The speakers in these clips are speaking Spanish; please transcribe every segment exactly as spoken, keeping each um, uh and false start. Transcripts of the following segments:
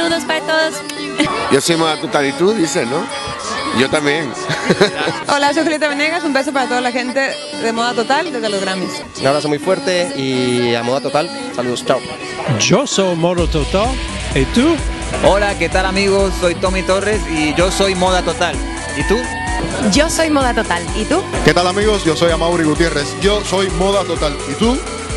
Saludos para todos. Yo soy Moda Total y tú dices, ¿no? Yo también. Hola, soy Julieta Venegas, un beso para toda la gente de Moda Total desde los Grammys. Un abrazo muy fuerte y a Moda Total, saludos, chao. Yo soy Moda Total, ¿y tú? Hola, ¿qué tal amigos? Soy Tommy Torres y yo soy Moda Total. ¿Y tú? Yo soy Moda Total. ¿Y tú? ¿Qué tal amigos? Yo soy Amaury Gutiérrez. Yo soy Moda Total. ¿Y tú?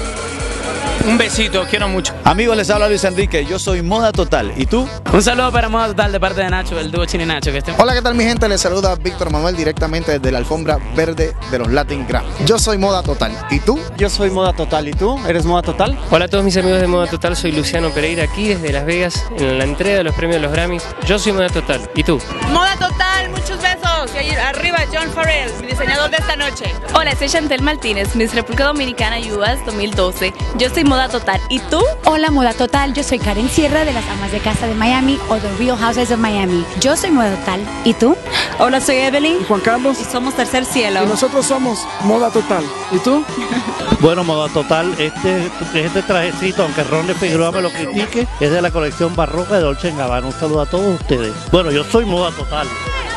Un besito, quiero mucho. Amigos, les habla Luis Enrique, yo soy Moda Total. ¿Y tú? Un saludo para Moda Total de parte de Nacho, el dúo Chini Nacho. Que estén... Hola, ¿qué tal mi gente? Les saluda Víctor Manuel directamente desde la alfombra verde de los Latin Grammy. Yo soy Moda Total. ¿Y tú? Yo soy Moda Total. ¿Y tú? ¿Eres Moda Total? Hola a todos mis amigos de Moda Total, soy Luciano Pereira aquí desde Las Vegas en la entrega de los premios de los Grammys. Yo soy Moda Total. ¿Y tú? Moda Total, muchos besos. Y ahí arriba John Farrell, mi diseñador de esta noche. Hola, soy Chantel Martínez, Miss República Dominicana U S dos mil doce. Yo soy Moda Total. ¿Y tú? Hola, Moda Total. Yo soy Karen Sierra de las Amas de Casa de Miami o The Real Houses of Miami. Yo soy Moda Total. ¿Y tú? Hola, soy Evelyn. ¿Y Juan Carlos? Y somos Tercer Cielo. Y nosotros somos Moda Total. ¿Y tú? Bueno, Moda Total, este, este trajecito, aunque Ron de Figueroa me lo critique, es de la colección barroca de Dolce and Gabbana. Un saludo a todos ustedes. Bueno, yo soy Moda Total.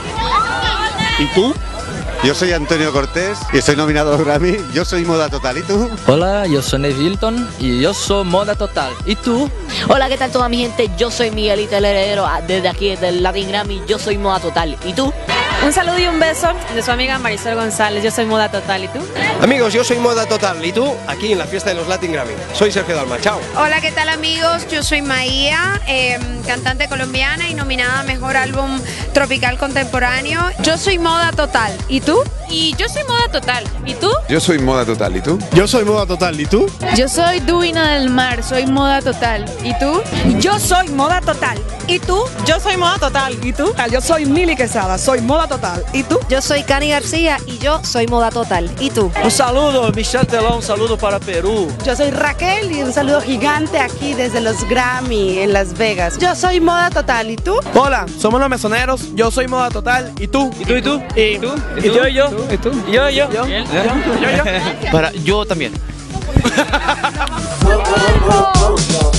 ¿Y tú? Yo soy Antonio Cortés y estoy nominado a los Grammy. Yo soy Moda Total. ¿Y tú? Hola, yo soy Nevilton y yo soy Moda Total. ¿Y tú? Hola, ¿qué tal toda mi gente? Yo soy Miguelito el Heredero, desde aquí, desde el Latin Grammy. Yo soy Moda Total. ¿Y tú? Un saludo y un beso de su amiga Marisol González. Yo soy Moda Total. ¿Y tú? Amigos, yo soy Moda Total. ¿Y tú? Aquí en la fiesta de los Latin Grammy. Soy Sergio Dalma. Chao. Hola, ¿qué tal amigos? Yo soy Maía, eh, cantante colombiana y nominada a Mejor Álbum Tropical Contemporáneo. Yo soy Moda Total. ¿Y tú? Y yo soy Moda Total. ¿Y tú? Yo soy Moda Total. ¿Y tú? Yo soy Moda Total. ¿Y tú? Yo soy Duina del Mar, soy Moda Total. ¿Y tú? Yo soy Moda Total. ¿Y tú? Yo soy Moda Total. ¿Y tú? Yo soy Mili Quesada, soy Moda Total. ¿Y tú? Yo soy Cani García y yo soy Moda Total. ¿Y tú? Un saludo, Michelle Telón, un saludo para Perú. Yo soy Raquel y un saludo gigante aquí desde los Grammy en Las Vegas. Yo soy Moda Total. ¿Y tú? Hola, somos los Mesoneros, yo soy Moda Total. ¿Y tú? ¿Y tú? ¿Y tú? ¿Y tú? ¿Y yo? ¿Y yo? ¿Y tú? ¿Y yo? ¿Y yo? ¿Yo? ¿Yo? ¿Yo? Para, yo también.